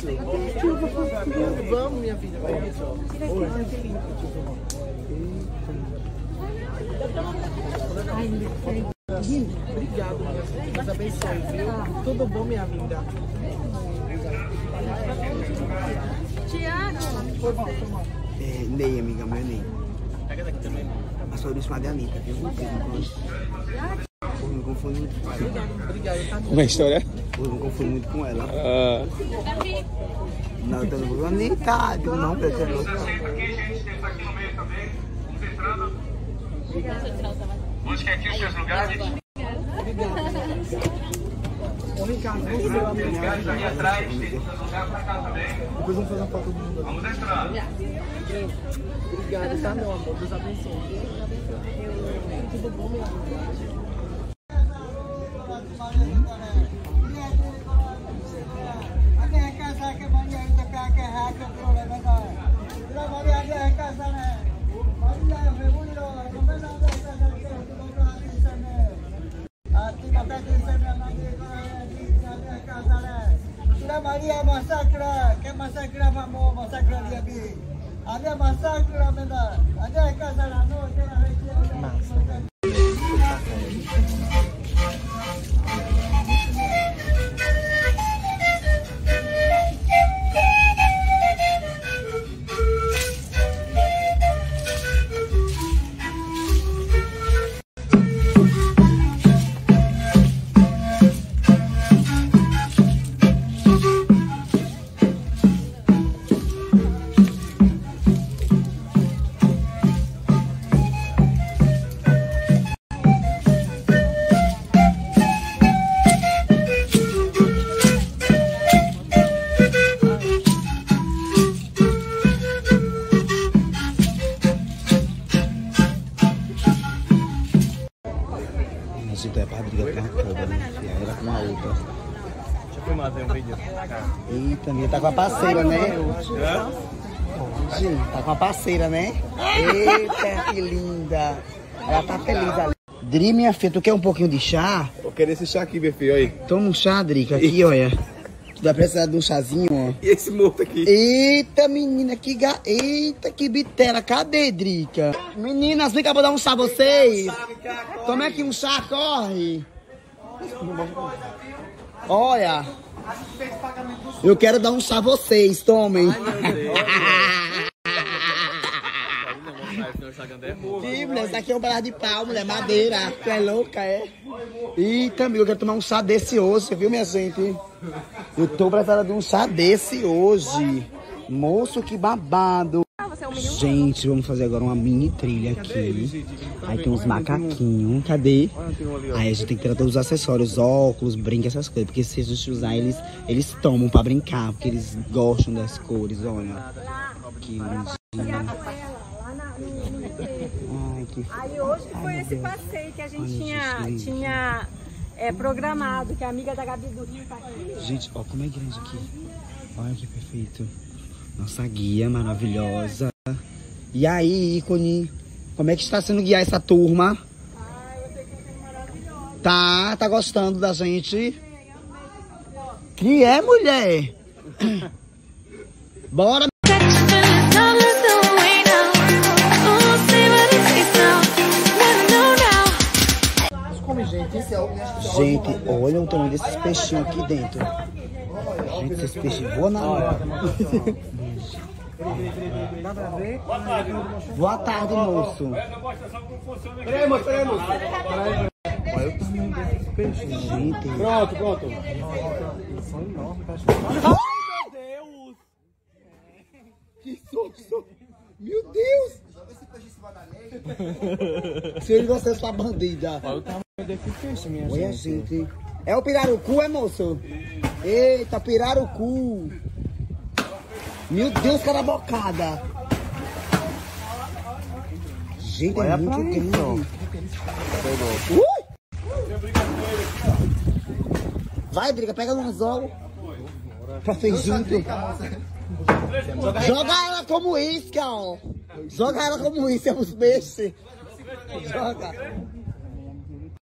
Vamos, minha filha. Obrigado, minha filha. Deus abençoe, viu? Tudo bom, minha linda? Tiago. Ney, amiga, meu Ney. Pega daqui também. A sua última da Anitta, viu? Eu me confundo muito com ela. Obrigado, tá? Como é a história? Eu me confundo muito com ela. Não, eu tô no Anitta. Eu não, porque você é louca. Busque aqui os seus lugares. Ô, Ricardo, vamos Os lugares ali atrás, tem lugar pra cá também. depois vamos fazer uma foto do mundo. Vamos entrar. Obrigado, tá, meu amor? Deus abençoe. Tudo bom, meu amor? Maria massacra, que massacra vamos massacra dia bi. Ada massacra benda. Ada casa la no, tem É pra briga com a cobra, né? E aí ela com a outra. Deixa eu filmar um vídeo. Eita, minha tá com a parceira, né? Gente, tá com a parceira, né? Eita, que linda. Ela tá feliz ali. Dri, minha filha, tu quer um pouquinho de chá? Eu quero esse chá aqui, meu filho, aí. Toma um chá, Drica, aqui, olha. Tu vai precisar de um chazinho, ó. E esse morto aqui? Eita, menina, Eita, que bitela. Cadê, Drica? Meninas, vem cá, vou dar um chá a vocês. Toma aqui um chá, corre. Olha. Eu quero dar um chá a vocês, tomem. Ih, mulher, isso aqui é um pedaço de pau, mulher, madeira. Tu é louca, é? Eita, amigo, eu quero tomar um chá desse hoje, viu, minha gente? Eu tô precisando de um chá desse hoje. Moço, que babado. Gente, vamos fazer agora uma mini trilha aqui. Aí tem uns macaquinhos. Cadê? Aí a gente tem que tirar todos os acessórios, óculos, brinco, essas coisas. Porque se a gente usar, eles tomam pra brincar. Porque eles gostam das cores, olha. Que lindinho. Ai, que... Aí hoje foi esse passeio que a gente tinha programado, que a amiga da Gabi do Rio tá aqui. Gente, ó como é grande aqui. Olha que perfeito. Nossa guia maravilhosa. E aí, ícone, como é que está sendo guiar essa turma? Eu sei que é maravilhosa. Tá gostando da gente? Que é, mulher? Bora! Gente, olha o tamanho desses peixinhos aqui dentro. Gente, esses peixes voam na hora. Boa tarde, moço. Peraí, moço, peraí, moço. Olha o tamanho desses peixes, gente. Pronto, pronto. Ai, meu Deus! Que susto! Meu Deus! Joga esse peixe em cima da lei. Se ele você é sua bandida. Olha o tamanho desse peixe, minha gente. Olha, gente. É o pirarucu, é, moço? Eita, pirarucu. Meu Deus, cara bocada. Gente, é muito grande. Vai, briga, pega no anzol. Pra feijinho. Joga ela como isca, ó. Joga ela como isca, os peixes. Joga.